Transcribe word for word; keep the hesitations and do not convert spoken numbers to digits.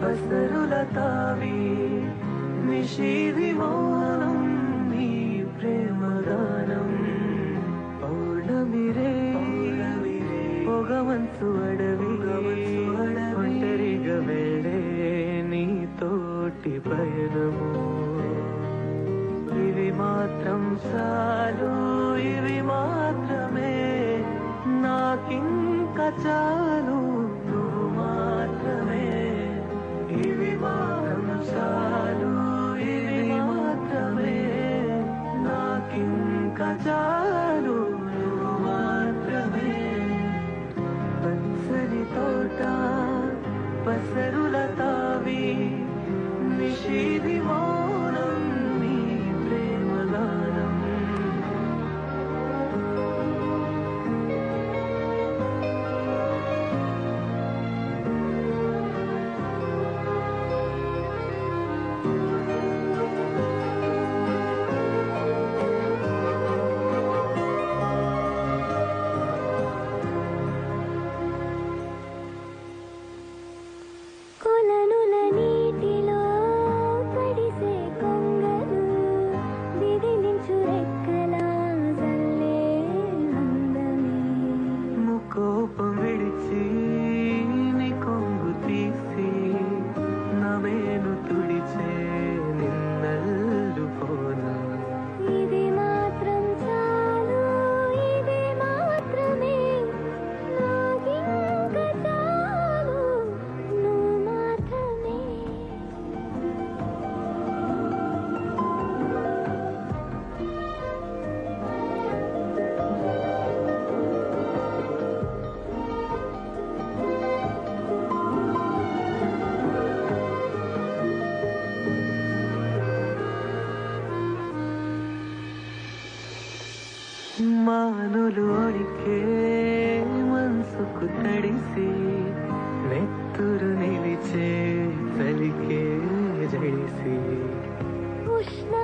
పసరుల తావి నిషీది మౌనం నీ ప్రేమగానం పౌర్ణమిరే పొగమంచు అడవి ఒంటరిగా వెళ్ళే నీ తోటి పయనము ఇవి మాత్రం చాలు ఇవి మాత్రమే నాకింక చాలు నువ్వు మాత్రమే ఇవి మాత్రం చాలు ఇవి మాత్రమే నాకింక చాలు నువ్వు మాత్రమే పచ్చని తోట పసరుల తావి నిషీది మౌనం నీ ప్రేమగానం కోపం విడిచి నీ కొంగు తీసి నవేను తుడిచే నిన్నల్లు పోనా ఇది మాత్రం చాలు ఇది మాత్రమే నాకింక చాలు నువ్వు మాత్రమే మానులు ఒడికే మనసుకు తడిసి నెత్తురు నిలిచే చలికే జడిసి ఉష్ణ